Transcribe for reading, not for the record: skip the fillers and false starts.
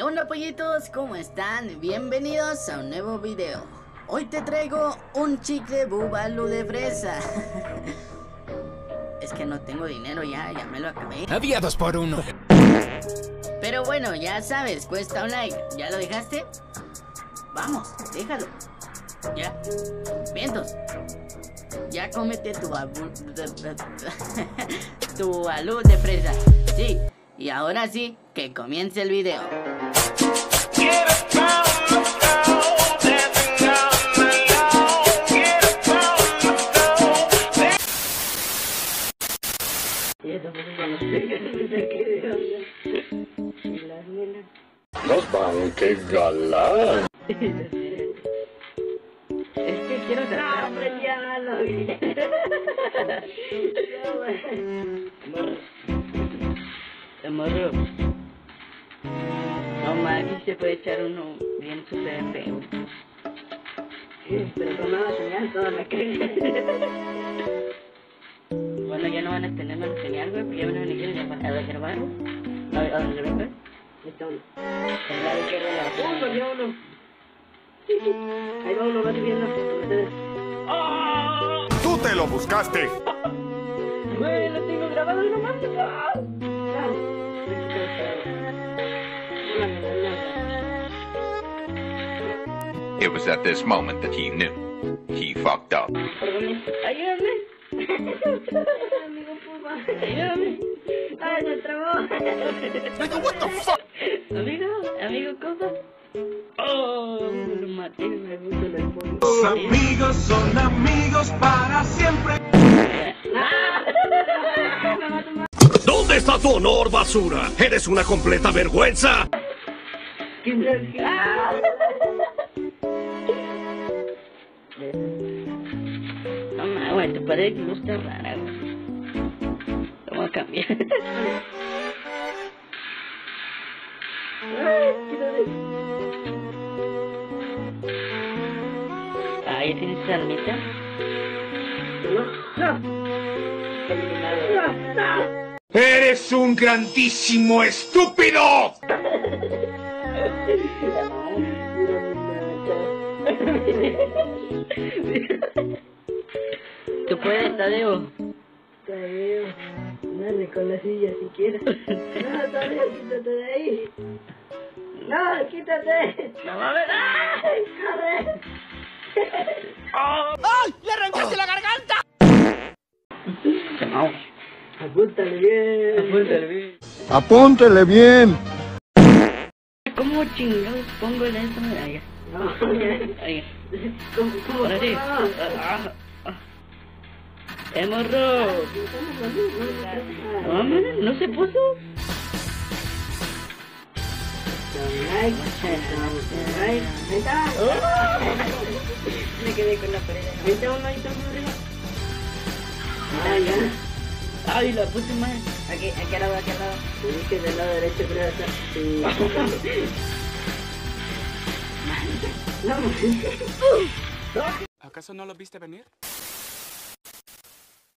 ¿Qué onda, pollitos? ¿Cómo están? Bienvenidos a un nuevo video. Hoy te traigo un chicle Bubbalú de fresa. Es que no tengo dinero ya me lo acabé. Había 2 por 1. Pero bueno, ya sabes, cuesta un like. ¿Ya lo dejaste? Vamos, déjalo. Ya. Vientos. Ya cómete tu Bubbalú de fresa. Sí. Y ahora sí, que comience el video. Los van, qué galán. Es que quiero sacar. Morro. No más, se puede echar uno bien súper feo. Pero con nada señal toda la creen. Bueno, ya no van a tener más señal, güey, porque ya van a venir a reservar. ¿A dónde ven, güey? Está uno. El lado izquierdo de la puta, ya uno. Sí. Ahí va uno, va subiendo. Tú te lo buscaste. Güey, lo tengo grabado nomás. It was at this moment that he knew. He fucked up. Ayúdame. Amigo Puma. Ayúdame. Ay, se trabó. What the fuck? Amigo Copa. Oh, me lo maté, me gusta el pollo. Los amigos son amigos para siempre. ¿Dónde está tu honor, basura? ¡Eres una completa vergüenza! No más, güey, te parece que no está rara, güey. Vamos a cambiar. Ahí tienes armita. ¡Eres un grandísimo estúpido! ¿Tú puedes, Tadeo? Tadeo, dale con la silla si quieres. No, Tadeo, quítate de ahí. No, quítate. No mames. ¡Ay, corre! ¡Ay! ¡Le arrancaste la garganta! Vamos. Apúntale bien. Apúntale bien. Apúntele bien. ¿Cómo chingados pongo en esta medalla? Ahí. ¿Cómo? Ahora sí. Morro. No, man, no se puso. Me quedé con la pared. Ahí está uno arriba. Ah, ya. Ay, la puse mal. Aquí al lado, Sí, que del lado derecho creo que está. Sí. ¿Acaso no lo viste venir?